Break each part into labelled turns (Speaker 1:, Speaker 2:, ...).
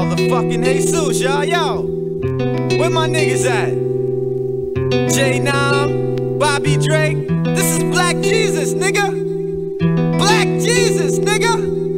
Speaker 1: Motherfucking Jesus, y'all, yo. Where my niggas at? J9, Bobby Drake. This is Black Jesus, nigga. Black Jesus, nigga.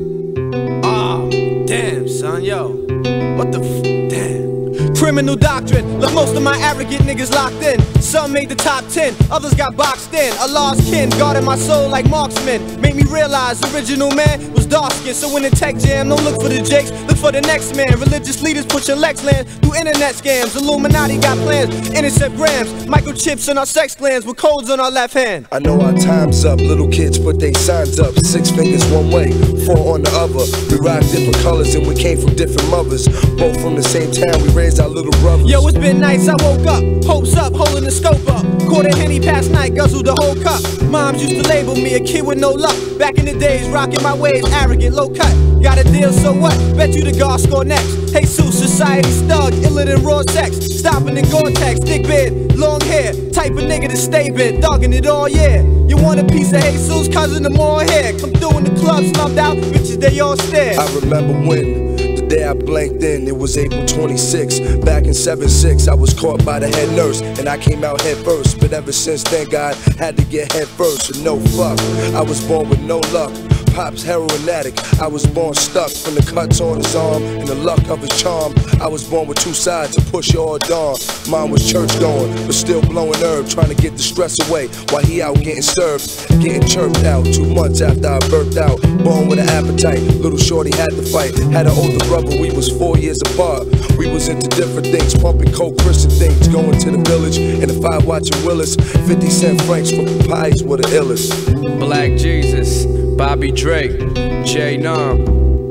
Speaker 1: Oh, damn, son, yo. What the damn. Criminal doctrine, left most of my arrogant niggas locked in. Some made the top 10, others got boxed in. A lost kin, guarding my soul like marksmen. Made me realize the original man was dark skinned. So in the tech jam, don't look for the Jakes, look for the next man. Religious leaders pushing Lexland through internet scams. Illuminati got plans, intercept grams. Microchips in our sex glands with codes on our left hand.
Speaker 2: I know our time's up, little kids put their signs up. 6 fingers one way, 4 on the other. We rock different colors and we came from different mothers. Both from the same town, we raised our little brothers.
Speaker 1: Yo, it's been nice, I woke up, hopes up, holding the scope up. Caught a Henny past night, guzzled the whole cup. Moms used to label me a kid with no luck. Back in the days, rocking my waves, arrogant, low cut. Got a deal, so what? Bet you the God score next. Jesus, society's thug, iller than raw sex. Stopping in Gore-Tex, thick beard, long hair. Type of nigga to stay bit, dogging it all, yeah. You want a piece of Jesus, cousin, the more hair. Come through in the club, snubbed out, bitches, they all stare.
Speaker 2: I remember when the day I blanked in, it was April 26. Back in 7-6, I was caught by the head nurse, and I came out head first. But ever since then, God had to get head first, and no fuck. I was born with no luck. Pop's heroin addict, I was born stuck. From the cuts on his arm and the luck of his charm, I was born with 2 sides to push all dawn. Mine was church going, but still blowing herb, trying to get the stress away while he out getting served, getting chirped out. 2 months after I birthed out, born with an appetite. Little shorty had to fight, had an older brother, we was 4 years apart. We was into different things, pumping coke, Christian things, going to the village in the 5 watching Willis. 50 cent francs for pies were the illest.
Speaker 3: Black Jesus, Bobby Drake, J9.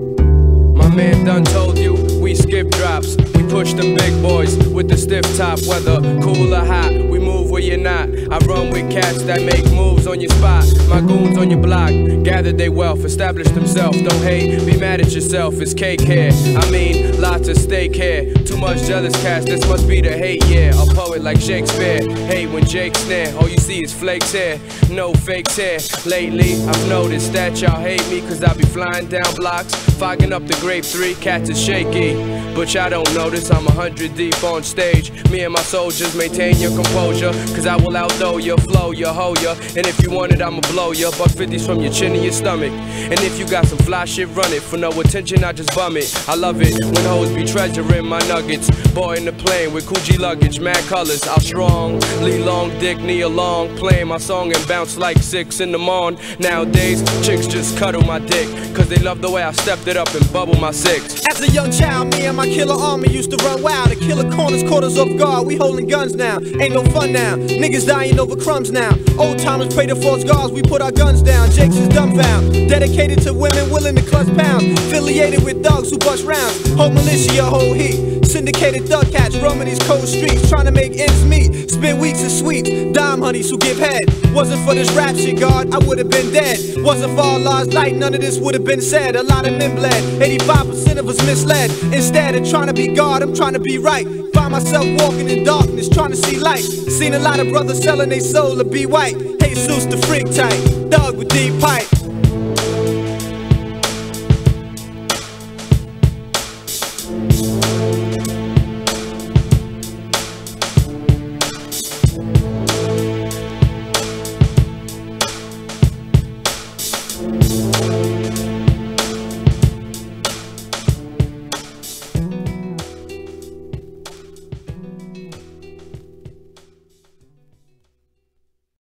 Speaker 3: My man done told you, we skip drops. We push them big boys with the stiff top. Whether cool or hot, we move where you're not. I run with cats that make moves on your spot. My goons on your block, gathered they wealth, established themselves. Don't hate, be mad at yourself, it's cake here. I mean, lots of steak here. Too much jealous cats, this must be the hate, yeah. A poet like Shakespeare, hate when Jake snare. All you see is flakes here, no fakes here. Lately, I've noticed that y'all hate me, cause I be flying down blocks, fogging up the grape 3, cats is shaky. But y'all don't notice I'm 100 deep on stage. Me and my soldiers maintain your composure, cause I will outdo your flow, your hoe ya. And if you want it, I'ma blow ya. $150s from your chin to your stomach. And if you got some fly shit, run it. For no attention, I just bum it. I love it when hoes be treasuring my nuggets. Boy in the plane with Coogee luggage, mad colors. I'll strong, Lee long dick, knee along. Playing my song and bounce like 6 in the morning. Nowadays, chicks just cuddle my dick, cause they love the way I stepped it up and bubble my 6.
Speaker 1: As a young child, me and my killer army used to run wild. The killer corners caught us off guard. We holding guns now, ain't no fun now. Niggas dying over crumbs now. Old timers pray to false gods, we put our guns down. Jake's is dumbfound, dedicated to women willing to clutch pounds. Affiliated with thugs who bust rounds. Whole militia, whole heat. Syndicated thug cats roaming these cold streets, trying to make ends meet. Spend weeks in sweets, dime honeys who give head. Wasn't for this rap shit, God, I would've been dead. Wasn't for Allah's light, none of this would've been said. A lot of men bled, 85% of us misled. Instead of trying to be God, I'm trying to be right. Find myself walking in darkness, trying to see light. Seen a lot of brothers selling their soul to be white. Jesus the freak type, thug with deep pipe.